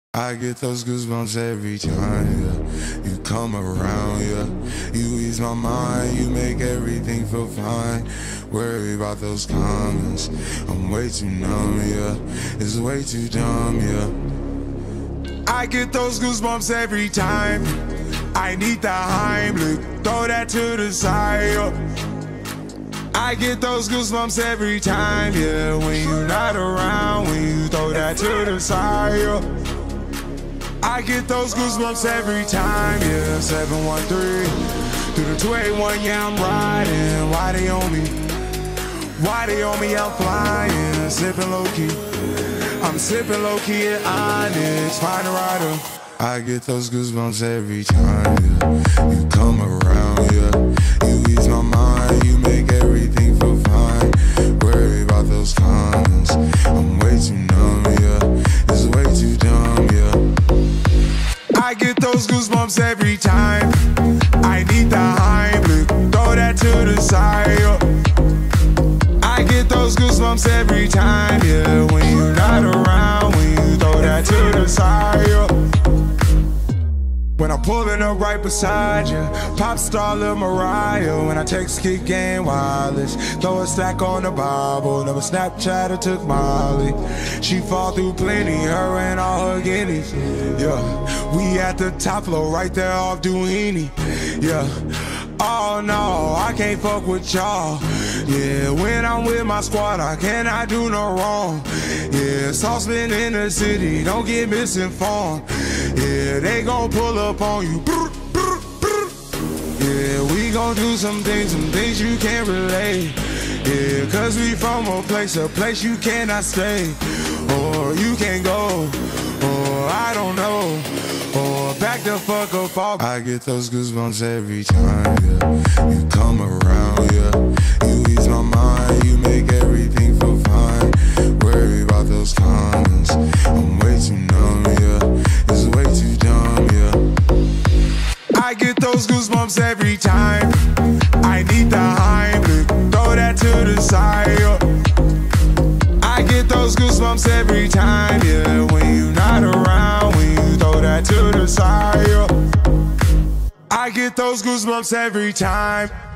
I get those goosebumps every time, yeah. You come around, yeah. You ease my mind, you make everything feel fine. Worry about those comments, I'm way too numb, yeah. It's way too dumb, yeah. I get those goosebumps every time. I need the Heimlich, throw that to the side, yeah. I get those goosebumps every time, yeah. When you're not around, when you throw that to the side, yeah. I get those goosebumps every time, yeah. 713 through the 281, yeah, I'm riding. Why they on me? Why they on me? I'm flying, sipping low key. I'm sipping low key at Onyx, find a rider. I get those goosebumps every time, yeah. You come around, yeah. You ease my mind, you make everything feel fine. Worry about those comments, I'm way too numb, yeah. It's way too dumb, yeah. I get those goosebumps every time. I need the Heimlich, throw that to the side, yeah. I get those goosebumps every time, yeah. When you're not around, when you throw that to the side, yeah. When I'm pulling up right beside you, pop star Lil Mariah. When I text kick game wireless, throw a stack on the Bible. Never Snapchat or took Molly. She fall through plenty, her and all her guineas. Yeah, we at the top floor, right there off Duini. Yeah, oh no, I can't fuck with y'all. Yeah, when I'm with my squad, I cannot do no wrong. Yeah, saucepan in the city, don't get misinformed. Yeah, they gon' pull up on you. Yeah, we gon' do some things you can't relate. Yeah, cause we from a place you cannot stay. Or you can't go, or I don't know. Or back the fuck up off. I get those goosebumps every time, yeah. You come around, yeah. You ease my mind, you make everything feel fine. Worry about those comments, I'm way too numb, yeah. It's way too dumb, yeah. I get those goosebumps every time. I need the Heimlich, throw that to the side, yeah. I get those goosebumps every time, yeah. When you're not around, when you throw that to the side, yeah. I get those goosebumps every time.